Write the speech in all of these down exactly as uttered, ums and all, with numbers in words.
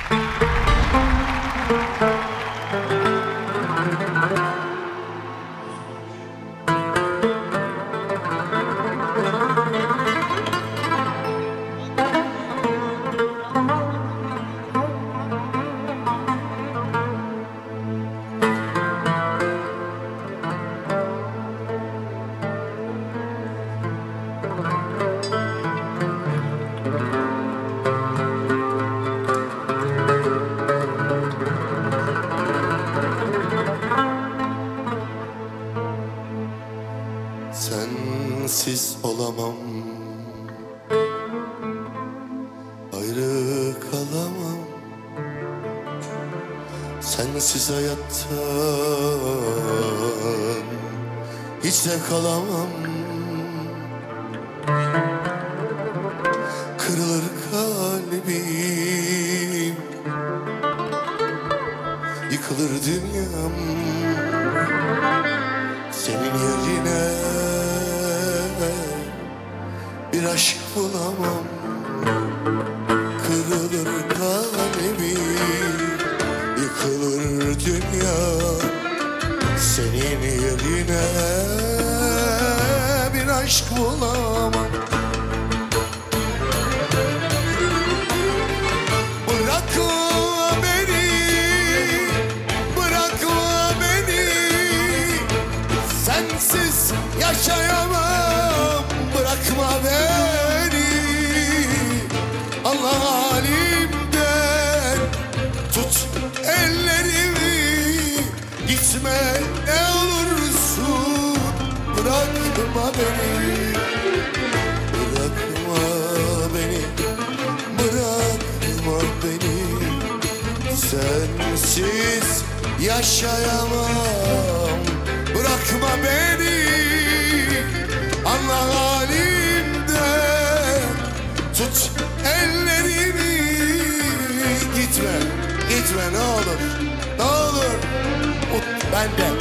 Sensiz olamam, ayrı kalamam. Sensiz hayattan hiç zevk alamam. Kırılır kalbim, yıkılır dünyam. Senin yerine bir aşk bulamam. Kırılır kalbim, yıkılır dünya. Senin yerine bir aşk bulamam. Bırakma beni, bırakma beni. Sensiz yaşayamam. Bırakma beni, Allah halimden tut ellerimi. Gitme ne olursun, bırakma beni. Bırakma beni, bırakma beni. Sensiz yaşayamam. Bırakma beni, Allah halimden tut ellerimi. Gitme, gitme ne olur, ne olur. Ut benden.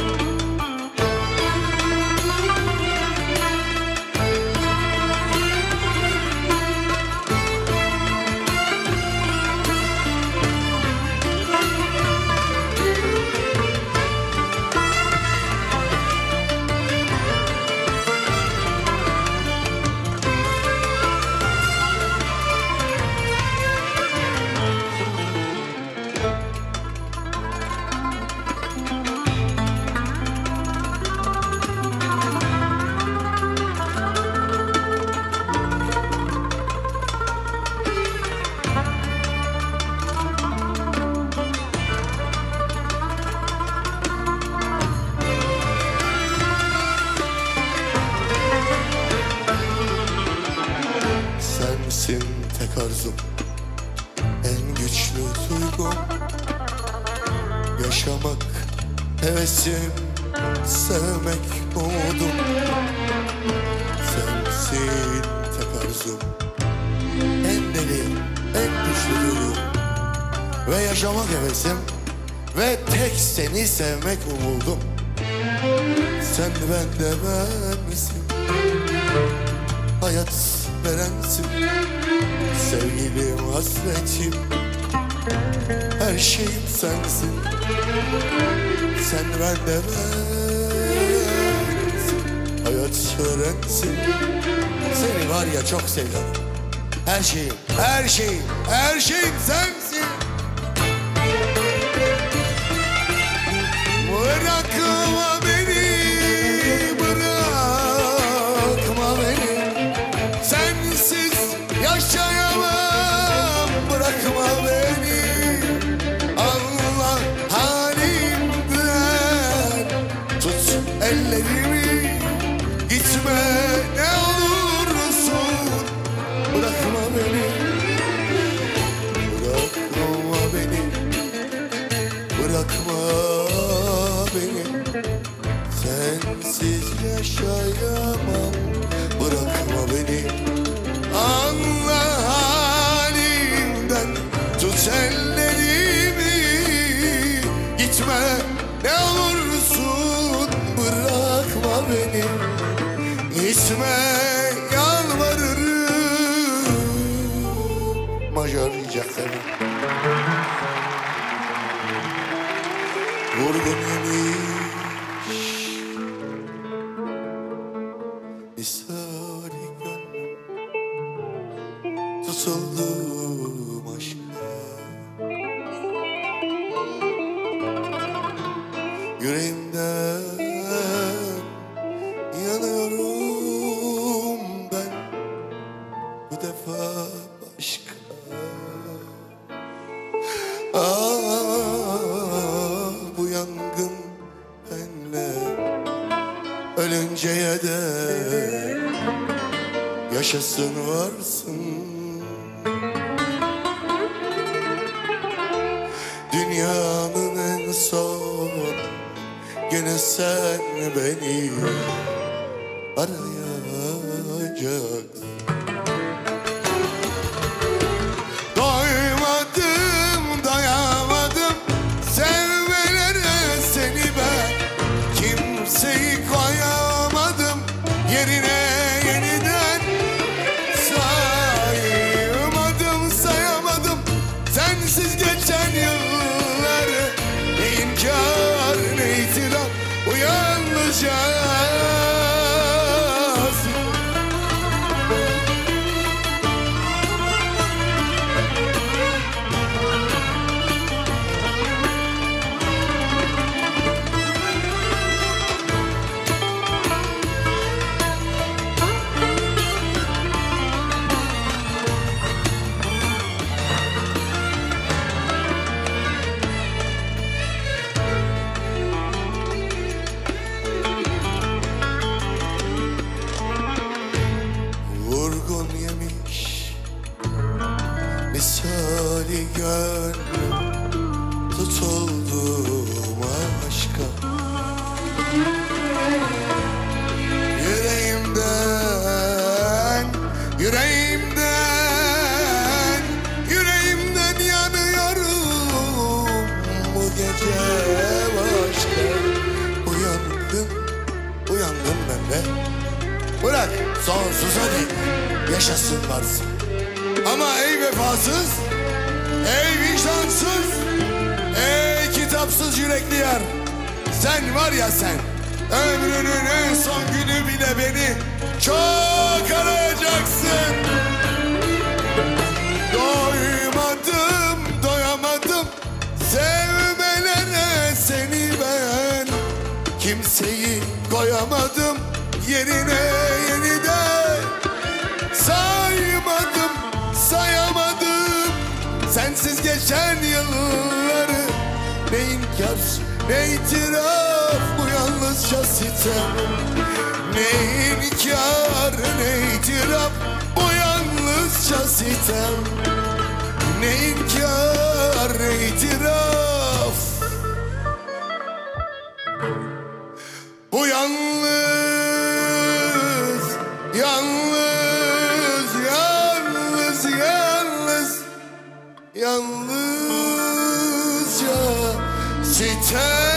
Sensin tek arzum, en güçlü duygum. Yaşamak hevesim, sevmek umudum. Sensin tek arzum, en deli, en güçlü duygum. Ve yaşamak hevesim, ve tek seni sevmek umudum. Sen bende bensin, hayat verensin. Sevgilim, hasretim, her şeyim sensin. Sen bende bensin, hayat verensin. Seni var ya çok seviyorum. Her şeyim, her şeyim, her şeyim sensin. Bırakma beni, bırakma beni. Sensiz yaşayamam. Bırakma beni, Allah halimden tut ellerimi. Gitme ne olursun, bırakma beni. Bırakma beni, bırakma beni. Sensiz yaşayamam. Bırakma beni, Allah halimden tut ellerimi. Gitme ne olursun, bırakma beni. Gitme yalvarırım. Majör yiyecek seni. vurgun yemiş misali gönlüm, tutuldum aşka. Yüreğimden yanıyorum ben bu defa başka. Ah, bu yangın benle ölünceye dek yaşasın varsın. Dünyanın en son gene sen beni arayacaksın. Doymadım, doyamadım sevmelere seni ben. Kimseyi koyamadım yerine yeniden. Saymadım, sayamadım sensiz geçen yılları. Ne inkar ne itiraf, bu yalnızca vurgun yemiş misali gönlüm, tutuldum aşka. Yüreğimden, yüreğimden, yüreğimden yanıyorum bu gece başka. Uyandım, uyandım ben de. Bırak sonsuza dek yaşasın varsın. Ama ey vefasız, ey vicdansız, ey kitapsız yürekli yar, sen var ya sen, ömrünün en son günü bile beni çok arayacaksın. Doymadım, doyamadım sevmelere seni ben. Kimseyi koyamadım yerine yeniden. Saymadım, sayamadım sensiz geçen yılları. Ne inkar, ne itiraf, bu yalnızca sitem. Ne inkar, ne itiraf, bu yalnızca sitem. Ne inkar, ne itiraf, bu yalnız, yalnız, yalnız, yalnız, yalnızca sitem.